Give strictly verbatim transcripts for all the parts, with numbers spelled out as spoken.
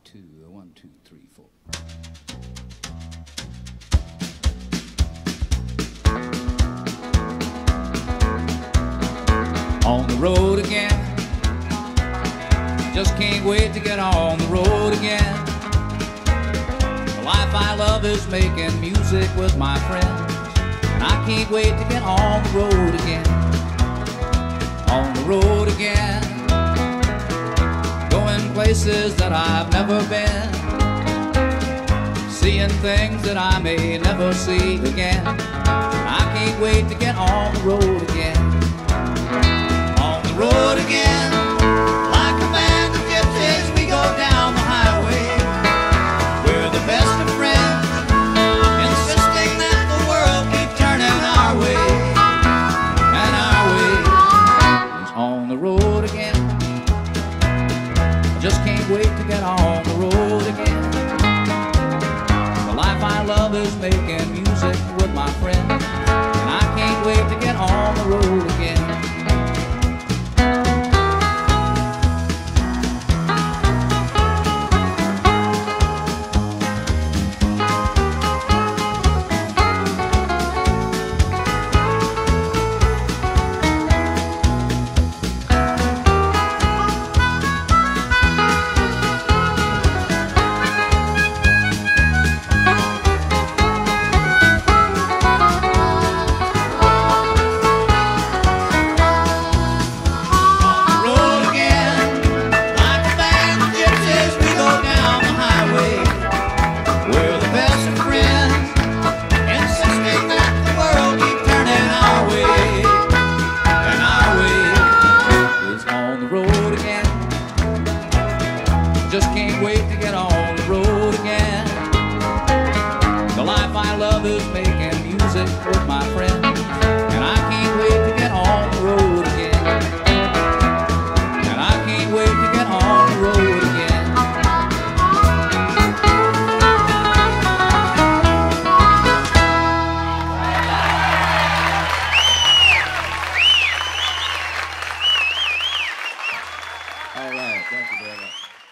two, one, two, three, four. On the road again, just can't wait to get on the road again. The life I love is making music with my friends, and I can't wait to get on the road again. On the road again, going places that I've never been, seeing things that I may never see again. I can't wait to get on the road again. On the road again, like a band of gypsies, we go down the highway. We're the best of friends, insisting that the world keep turning our way. And our way is on the road again. I just can't wait to get on the road again. The life I love is making music with my friends, and I can't wait to get on the road again. Just can't wait to get on the road again. The life I love is making music with my friends, and I can't wait to get on the road again. And I can't wait to get on the road again. All right, thank you very much.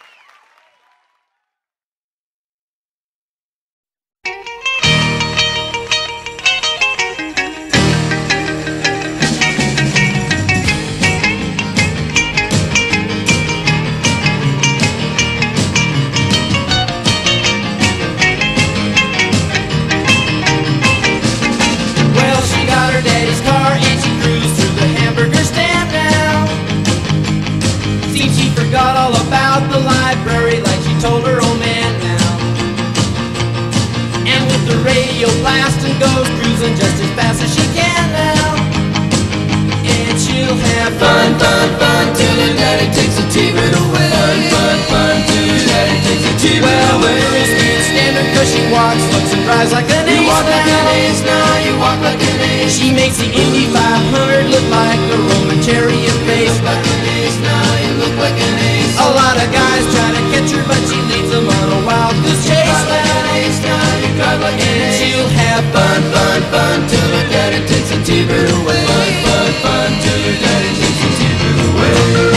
Forgot all about the library like she told her old man now. And with the radio blasting goes cruising just as fast as she can now. And she'll have fun, fun, fun till her daddy takes the T V away. Fun, fun, fun till her daddy takes the T V well, away. Well, the girls can't stand her cause she walks, looks and drives like an ace. You walk like an ace now, you walk like an ace. She makes the Indy five hundred look like a Roman chariot race. Look like an ace now, you look like an ace. A lot of guys try to catch her, but she leads them on a wild goose chase. You drive like an ace now, you drive like an ace. She'll have fun, fun, fun till her daddy takes the T V away. Fun, fun, fun till her daddy takes the T V away.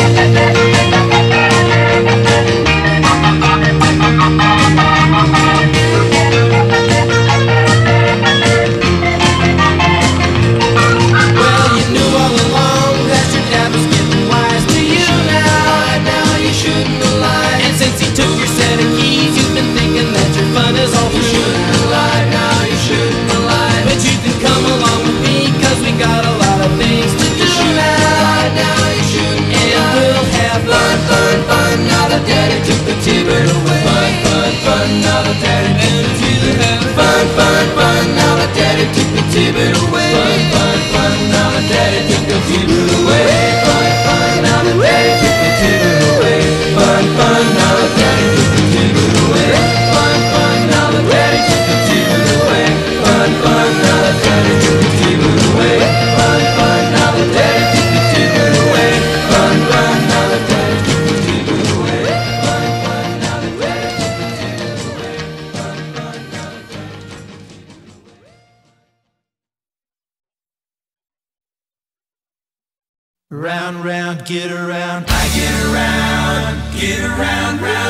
Well, you knew all along that your dad was getting wise to you now. Now you shouldn't have lied. And since he took your set of keys, you've been thinking that your fun is all through. You shouldn't have lied, now you shouldn't have lied. But you can come along with me, cause we got a lot of things to do now. Now you shouldn't have lied. And we'll have fun, fun, fun, now that daddy took the T V away. Fun, fun, fun, now that daddy took the T V away. Fun, fun, fun, now that daddy took the T V away. Fun, fun, fun, now that daddy took the T V away. Fun, fun, now that daddy took the T V away. Fun, fun, now that daddy took the T V away. Fun, fun, now that daddy took the T V away. Fun, fun, now that daddy took the T V away. Fun, fun, now that daddy took the T V away. Fun, fun, now that daddy took the T V away. Fun, fun, now that daddy took the T V away. Fun, fun, now that daddy took the T V away. Round, round, get around. I get around, get around, round.